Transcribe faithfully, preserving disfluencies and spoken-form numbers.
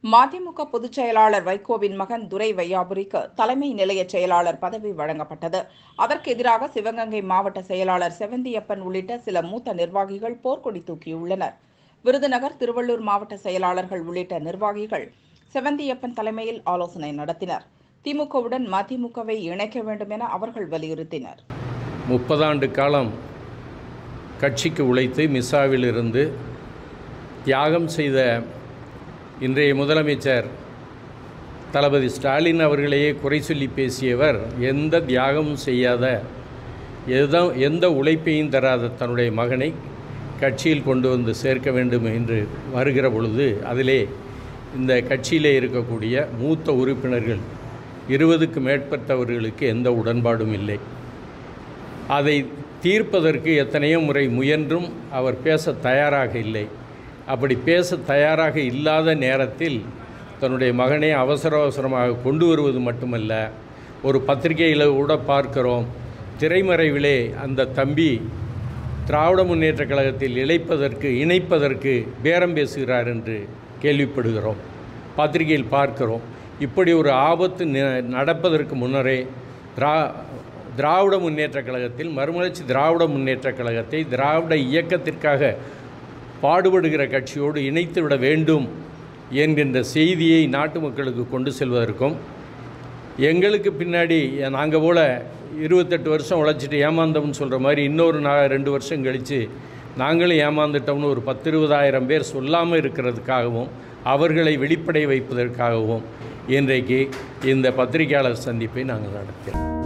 மதிமுக பொதுச் செயலாளர் வைகோவின் மகன் துரை வையாபுரிக்கு தலைமை நிலைய செயலாளர் பதவி வழங்கப்பட்டது. அதற்கு எதிராக சிவகங்கை மாவட்ட செயலாளர் செவந்தியப்பன் உள்ளிட்ட சில மூத்த நிர்வாகிகள் போர்க்கொடி தூக்கியுள்ளனர். விருதுநகர், திருவள்ளூர் மாவட்ட செயலாளர்கள் உள்ளிட்ட நிர்வாகிகள் செவந்தியப்பன் தலைமையில் ஆலோசனை நடத்தினர். திமுகவுடன் மதிமுகவை இணைக்க வேண்டும் என அவர்கள் வலியுறுத்தினர். முப்பதாண்டு காலம் கட்சிக்கு உழைத்து மிசாவில் இருந்து தியாகம் செய்த இன்றைய முதலமைச்சர் தளபதி ஸ்டாலின் அவர்களையே குறை சொல்லி பேசியவர் எந்த தியாகமும் செய்யாத எத எந்த உழைப்பையும் தராத தன்னுடைய மகனை கட்சியில் கொண்டு வந்து சேர்க்க வேண்டும் என்று வருகிற பொழுது அதிலே இந்த கட்சியிலே இருக்கக்கூடிய மூத்த உறுப்பினர்கள் இருபதுக்கு மேற்பட்டவர்களுக்கு எந்த உடன்பாடும் இல்லை. அதை தீர்ப்பதற்கு எத்தனையோ முறை முயன்றும் அவர் பேச தயாராக இல்லை. அப்படி பேச தயாராக இல்லாத நேரத்தில் தன்னுடைய மகனை அவசர அவசரமாக கொண்டு வருவது மட்டுமல்ல, ஒரு பத்திரிகையில் கூட பார்க்கிறோம், திரைமறைவிலே அந்த தம்பி திராவிட முன்னேற்ற கழகத்தில் இழைப்பதற்கு இணைப்பதற்கு பேரம் பேசுகிறார் என்று கேள்விப்படுகிறோம், பத்திரிகையில் பார்க்கிறோம். இப்படி ஒரு ஆபத்து நடப்பதற்கு முன்னரே திரா திராவிட முன்னேற்ற கழகத்தில் மறுமலர்ச்சி திராவிட முன்னேற்ற கழகத்தை திராவிட இயக்கத்திற்காக பாடுபடுகிற கட்சியோடு இணைத்து விட வேண்டும் என்கின்ற செய்தியை நாட்டு மக்களுக்கு கொண்டு செல்வதற்கும், எங்களுக்கு பின்னாடி நாங்கள் போல் இருபத்தெட்டு வருஷம் உழைச்சிட்டு ஏமாந்தோம்னு சொல்கிற மாதிரி இன்னொரு நா ரெண்டு வருஷம் கழித்து நாங்களும் ஏமாந்துட்டோம்னு ஒரு பத்து இருபதாயிரம் பேர் சொல்லாமல் இருக்கிறதுக்காகவும் அவர்களை வெளிப்படை வைப்பதற்காகவும் இன்றைக்கு இந்த பத்திரிகையாளர் சந்திப்பை நாங்கள் நடத்தினோம்.